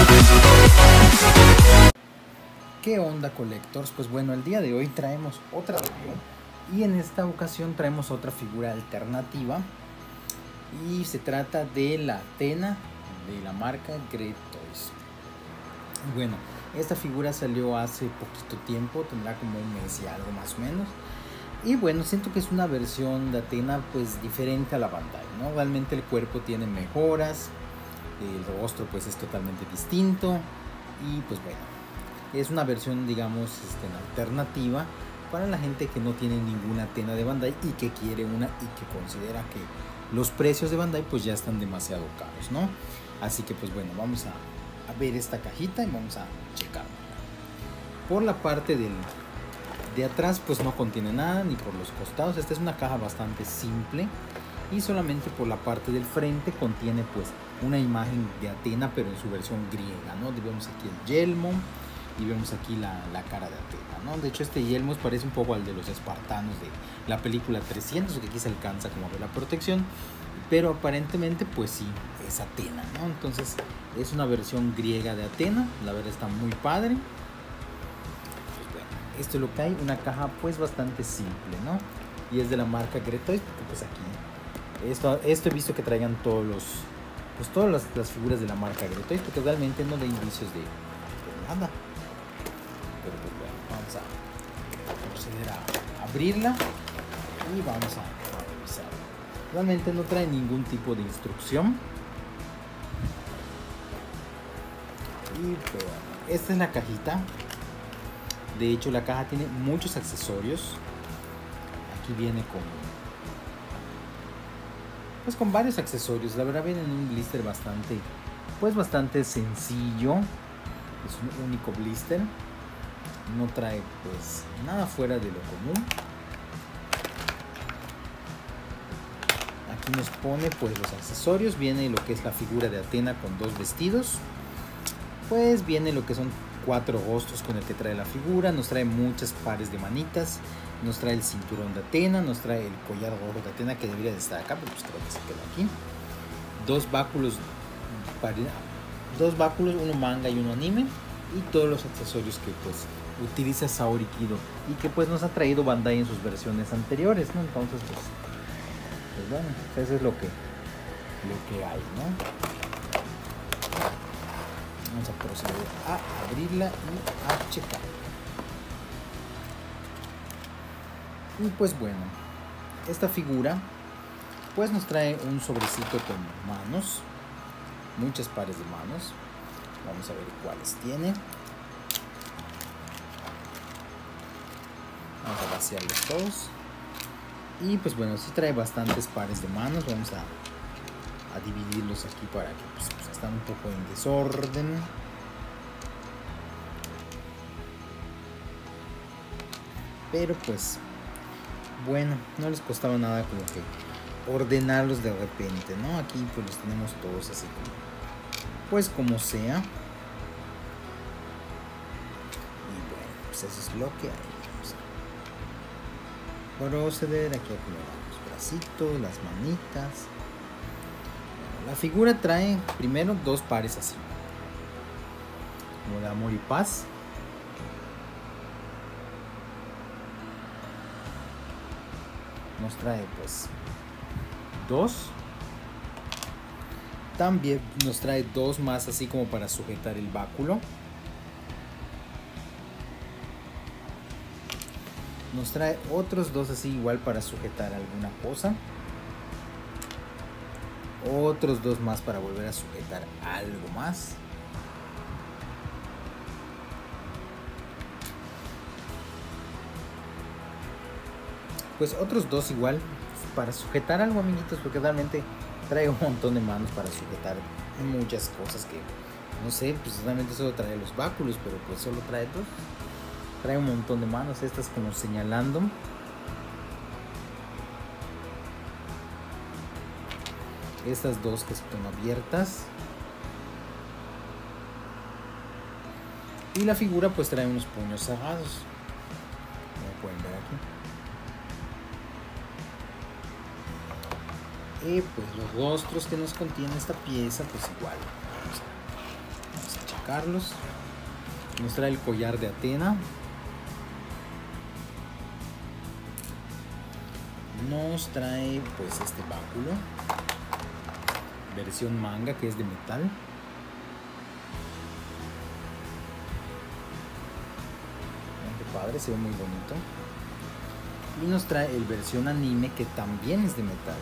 ¿Qué onda, Collectors? Pues bueno, el día de hoy traemos otra review y en esta ocasión traemos otra figura alternativa y se trata de la Athena de la marca Great Toys. Bueno, esta figura salió hace poquito tiempo, tendrá como un mes y algo más o menos. Y bueno, siento que es una versión de Athena pues diferente a la Bandai, ¿no? Realmente el cuerpo tiene mejoras, el rostro pues es totalmente distinto y pues bueno, es una versión digamos alternativa para la gente que no tiene ninguna Athena de Bandai y que quiere una y que considera que los precios de Bandai pues ya están demasiado caros, ¿no? Así que pues bueno, vamos a ver esta cajita y vamos a checarla. Por la parte de atrás pues no contiene nada, ni por los costados. Esta es una caja bastante simple y solamente por la parte del frente contiene pues una imagen de Athena pero en su versión griega, ¿no? Vemos aquí el yelmo y vemos aquí la cara de Athena, ¿no? De hecho este yelmo parece un poco al de los espartanos de la película 300, que aquí se alcanza como a ver la protección, pero aparentemente pues sí es Athena, ¿no? Entonces es una versión griega de Athena, la verdad está muy padre. Esto es lo que hay, una caja pues bastante simple, ¿no? Y es de la marca Great Toys, porque pues aquí esto he visto que traigan todas las figuras de la marca Great Toys, porque realmente no da indicios de nada. Pero pues bueno, vamos a proceder a abrirla y vamos a revisar. Realmente no trae ningún tipo de instrucción. Y pues bueno, esta es la cajita. De hecho la caja tiene muchos accesorios. Aquí viene con varios accesorios. La verdad viene en un blister bastante sencillo. Es un único blister. No trae pues nada fuera de lo común. Aquí nos pone pues los accesorios. Viene lo que es la figura de Athena con dos vestidos. Pues viene lo que son 4 rostros con el que trae la figura, nos trae muchas pares de manitas, nos trae el cinturón de Athena, nos trae el collar gordo de Athena que debería de estar acá, pero pues creo que se quedó aquí. Dos báculos, uno manga y uno anime, y todos los accesorios que pues utiliza Saori Kido y que pues nos ha traído Bandai en sus versiones anteriores, ¿no? Entonces pues bueno, eso es lo que hay, ¿no? Vamos a proceder a abrirla y a checar. Y pues bueno, esta figura pues nos trae un sobrecito con manos, muchos pares de manos. Vamos a ver cuáles tiene. Vamos a vaciarlos todos. Y pues bueno, sí trae bastantes pares de manos. Vamos a dividirlos aquí para que pues están un poco en desorden. Pero pues bueno, no les costaba nada como que ordenarlos de repente, ¿no? Aquí pues los tenemos todos así pues como sea. Y bueno, pues eso es lo que hay. Vamos a proceder aquí a acomodar los bracitos, las manitas. La figura trae primero dos pares así, como de amor y paz. Nos trae pues dos. También nos trae dos más así como para sujetar el báculo. Nos trae otros dos así igual para sujetar alguna cosa. Otros dos más para volver a sujetar algo más. Pues otros dos igual para sujetar algo, amiguitos, porque realmente trae un montón de manos para sujetar muchas cosas que no sé, pues realmente solo trae los báculos, pero pues solo trae dos. Trae un montón de manos, estas como señalando. Estas dos que están abiertas. Y la figura pues trae unos puños cerrados, como pueden ver aquí. Y pues los rostros que nos contiene esta pieza pues igual. Vamos a echar. sacarlos. Nos trae el collar de Athena. Nos trae pues este báculo, versión manga, que es de metal. Qué padre, se ve muy bonito. Y nos trae el versión anime, que también es de metal.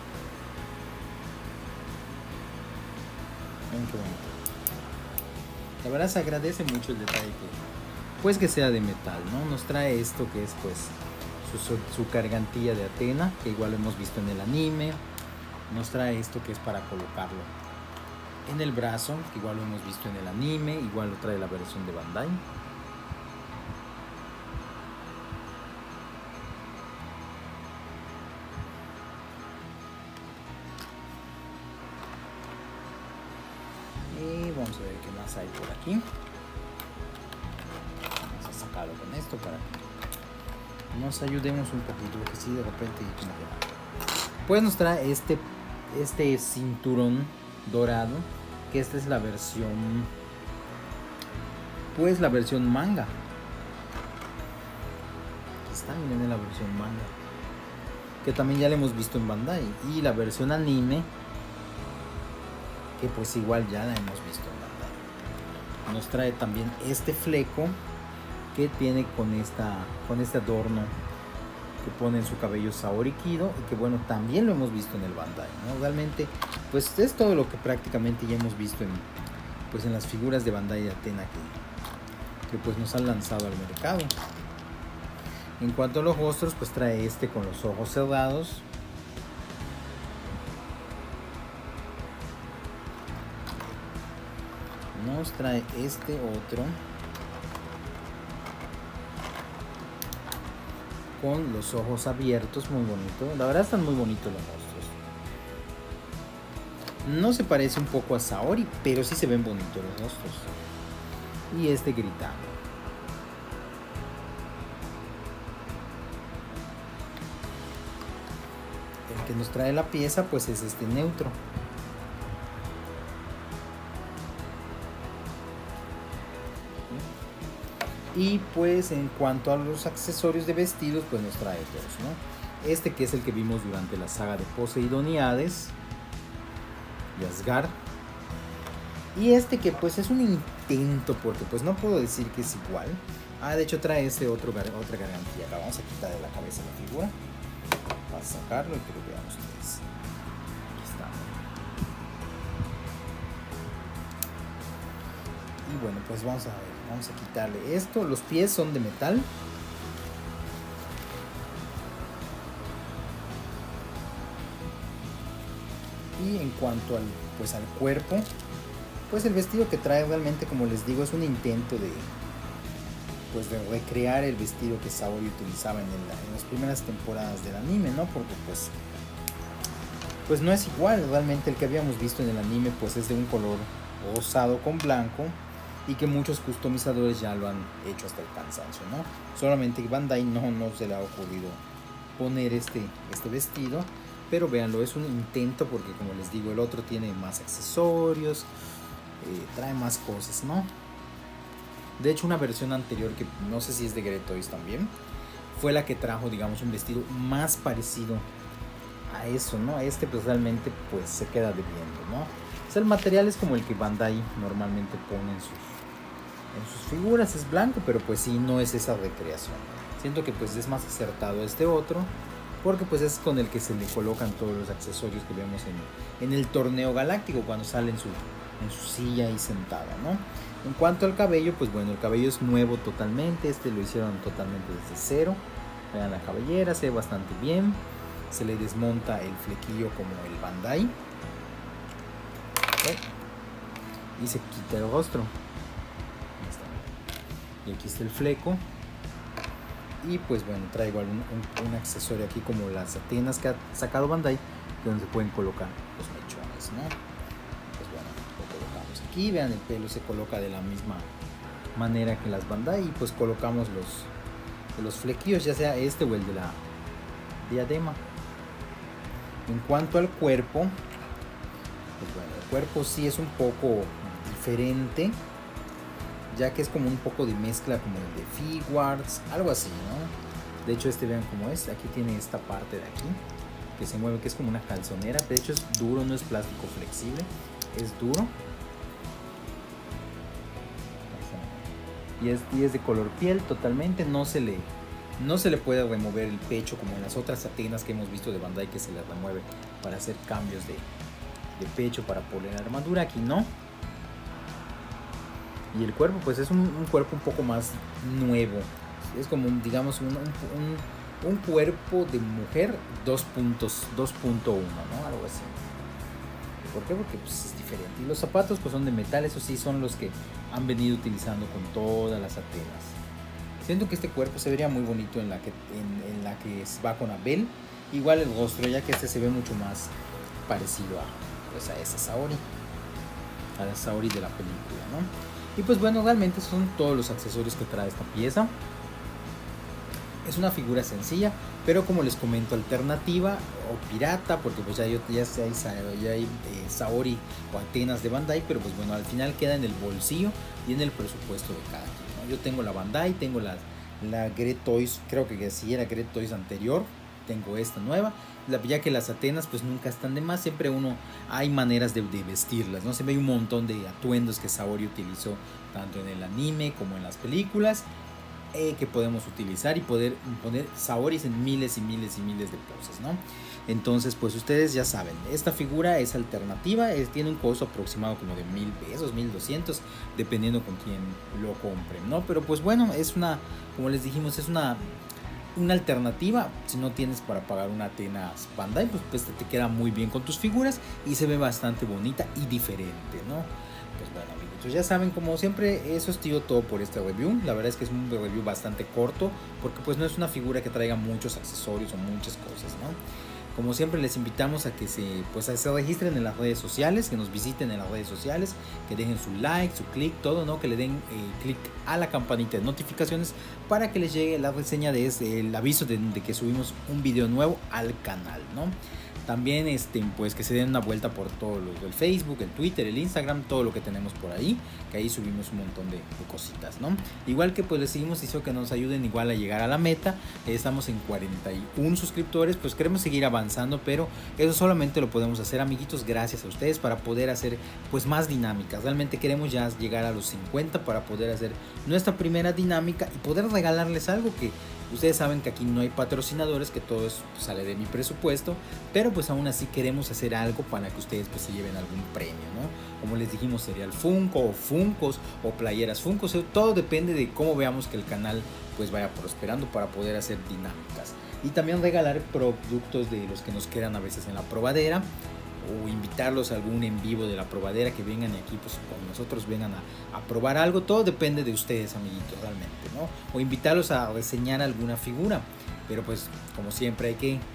Miren qué bonito. La verdad se agradece mucho el detalle que sea de metal, ¿no? Nos trae esto que es pues su gargantilla de Athena, que igual lo hemos visto en el anime. Nos trae esto que es para colocarlo en el brazo, que igual lo hemos visto en el anime. Igual lo trae la versión de Bandai. Y vamos a ver qué más hay por aquí. Vamos a sacarlo con esto para que nos ayudemos un poquito, porque si de repente como que... Pues nos trae este cinturón dorado, que esta es la versión, pues la versión manga. Aquí está, miren la versión manga, que también ya la hemos visto en Bandai. Y la versión anime, que pues igual ya la hemos visto en Bandai. Nos trae también este fleco, que tiene con este adorno que pone en su cabello Saori Kido, y que bueno, también lo hemos visto en el Bandai, ¿no? Realmente pues es todo lo que prácticamente ya hemos visto en las figuras de Bandai de Athena que pues nos han lanzado al mercado. En cuanto a los rostros, pues trae este con los ojos cerrados. Nos trae este otro con los ojos abiertos, muy bonito. La verdad están muy bonitos los rostros. No se parece un poco a Saori, pero sí se ven bonitos los rostros. Y este gritando. El que nos trae la pieza pues es este neutro. Y pues en cuanto a los accesorios de vestidos, pues nos trae dos, ¿no? Este que es el que vimos durante la saga de Poseidón y Hades y Asgard. Y este que pues es un intento, porque pues no puedo decir que es igual. De hecho trae otra gargantilla. Acá vamos a quitar de la cabeza la figura para sacarlo y que lo vean ustedes. Aquí está. Y bueno, pues vamos a ver. Vamos a quitarle esto. Los pies son de metal. Y en cuanto al cuerpo, pues el vestido que trae realmente, como les digo, es un intento de recrear el vestido que Saori utilizaba en las primeras temporadas del anime, ¿no? Porque pues no es igual. Realmente el que habíamos visto en el anime pues es de un color rosado con blanco, y que muchos customizadores ya lo han hecho hasta el cansancio, ¿no? Solamente Bandai no se le ha ocurrido poner este vestido, pero véanlo, es un intento, porque como les digo, el otro tiene más accesorios, trae más cosas, ¿no? De hecho, una versión anterior, que no sé si es de Great Toys también, fue la que trajo, digamos, un vestido más parecido a eso, ¿no? Pues realmente pues se queda debiendo, ¿no? O sea, el material es como el que Bandai normalmente pone en sus figuras, es blanco, pero pues sí, no es esa recreación. Siento que pues es más acertado este otro, porque pues es con el que se le colocan todos los accesorios que vemos en el torneo galáctico, cuando sale en su silla y sentada, ¿no? En cuanto al cabello, pues bueno, el cabello es nuevo totalmente. Lo hicieron totalmente desde cero. Vean la cabellera, se ve bastante bien. Se le desmonta el flequillo como el Bandai. Y se quita el rostro. Y aquí está el fleco. Y pues bueno, trae igual un accesorio aquí como las Atenas que ha sacado Bandai, donde se pueden colocar los mechones, ¿no? Pues bueno, lo colocamos aquí. Vean, el pelo se coloca de la misma manera que las Bandai, y pues colocamos los flequillos, ya sea este o el de la diadema. En cuanto al cuerpo, pues bueno, el cuerpo sí es un poco diferente. ya que es como un poco de mezcla como el de Figuarts, algo así, ¿no? De hecho vean cómo es, aquí tiene esta parte de aquí que se mueve, que es como una calzonera. De hecho es duro, no es plástico flexible, es duro. Y es de color piel totalmente, no se le puede remover el pecho como en las otras Atenas que hemos visto de Bandai, que se les remueve para hacer cambios de pecho para poner armadura. Aquí no. Y el cuerpo pues es un cuerpo un poco más nuevo, es como digamos un cuerpo de mujer 2.1, ¿no? Algo así. ¿Por qué? Porque pues es diferente. Y los zapatos pues son de metal, eso sí, son los que han venido utilizando con todas las Atenas. Siento que este cuerpo se vería muy bonito en la que va con Abel. Igual el rostro, ya que se ve mucho más parecido a esa Saori, a la Saori de la película, ¿no? Y pues bueno, realmente son todos los accesorios que trae esta pieza. Es una figura sencilla, pero como les comento, alternativa o pirata, porque pues ya hay Saori o Atenas de Bandai, pero pues bueno, al final queda en el bolsillo y en el presupuesto de cada quien, ¿no? Yo tengo la Bandai, tengo la Great Toys, creo que sí era Great Toys anterior, tengo esta nueva, ya que las Atenas pues nunca están de más, siempre hay maneras de vestirlas, ¿no? Siempre hay un montón de atuendos que Saori utilizó tanto en el anime como en las películas, que podemos utilizar y poder poner Saoris en miles y miles y miles de poses, ¿no? Entonces pues ustedes ya saben, esta figura es alternativa, tiene un costo aproximado como de 1,000 pesos, 1,200, dependiendo con quién lo compren, ¿no? Pero pues bueno, como les dijimos, es una alternativa. Si no tienes para pagar una Atenas Bandai, pues te queda muy bien con tus figuras y se ve bastante bonita y diferente, ¿no? Pues bueno, amigos, ya saben, como siempre, eso es todo por este review. La verdad es que es un review bastante corto, porque pues no es una figura que traiga muchos accesorios o muchas cosas, ¿no? Como siempre, les invitamos a que se registren en las redes sociales, que nos visiten en las redes sociales, que dejen su like, su clic, todo, ¿no? Que le den clic a la campanita de notificaciones para que les llegue la reseña el aviso de que subimos un video nuevo al canal, ¿no? También pues que se den una vuelta por todo lo del Facebook, el Twitter, el Instagram, todo lo que tenemos por ahí, que ahí subimos un montón de cositas, ¿no? Igual que pues les seguimos diciendo que nos ayuden igual a llegar a la meta. Estamos en 41 suscriptores, pues queremos seguir avanzando, pero eso solamente lo podemos hacer, amiguitos, gracias a ustedes, para poder hacer pues más dinámicas. Realmente queremos ya llegar a los 50 para poder hacer nuestra primera dinámica y poder regalarles algo, que ustedes saben que aquí no hay patrocinadores, que todo eso sale de mi presupuesto, pero pues aún así queremos hacer algo para que ustedes pues se lleven algún premio, ¿no? Como les dijimos, cereal Funko o Funkos o playeras Funko, todo depende de cómo veamos que el canal pues vaya prosperando para poder hacer dinámicas. Y también regalar productos de los que nos quedan a veces en la probadera, o invitarlos a algún en vivo de la probadera, que vengan aquí pues con nosotros, vengan a probar algo. Todo depende de ustedes, amiguitos, realmente, ¿no? O invitarlos a reseñar alguna figura, pero pues como siempre hay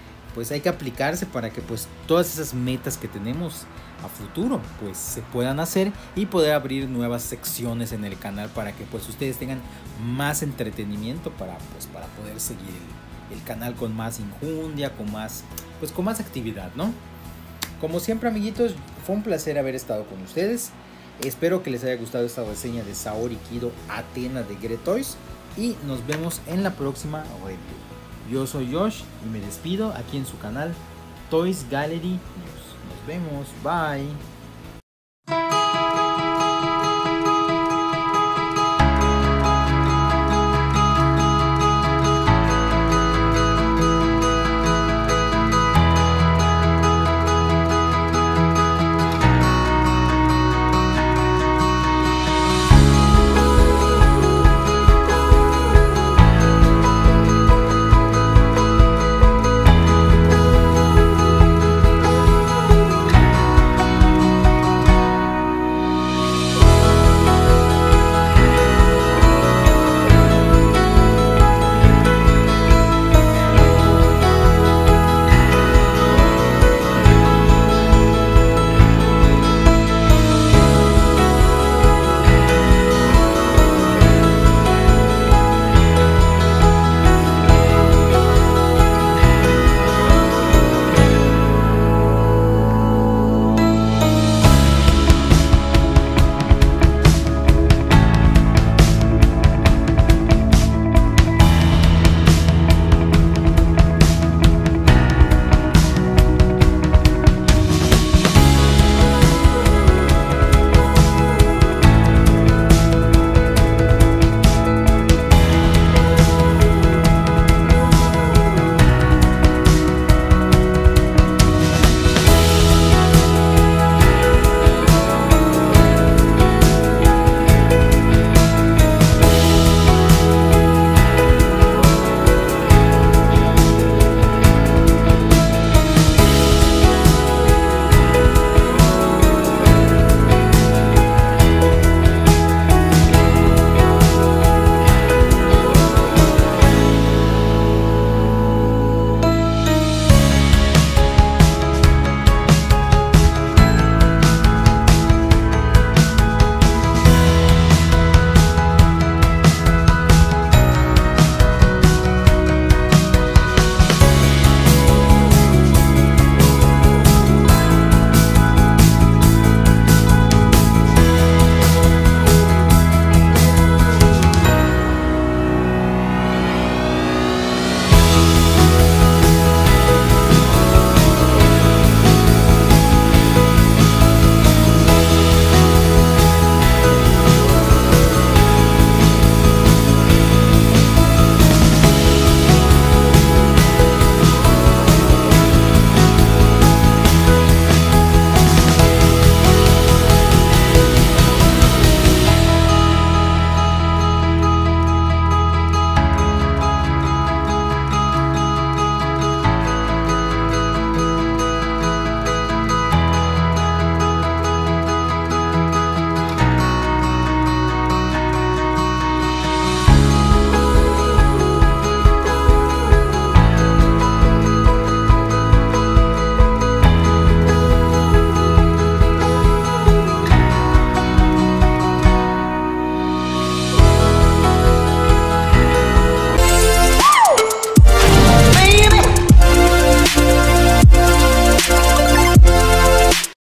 que aplicarse para que pues todas esas metas que tenemos a futuro pues se puedan hacer y poder abrir nuevas secciones en el canal para que pues ustedes tengan más entretenimiento para poder seguir el canal con más injundia, con más actividad, ¿no? Como siempre, amiguitos, fue un placer haber estado con ustedes. Espero que les haya gustado esta reseña de Saori Kido Athena de Great Toys, y nos vemos en la próxima review. Yo soy Josh y me despido aquí en su canal Toys Gallery News. Nos vemos, bye.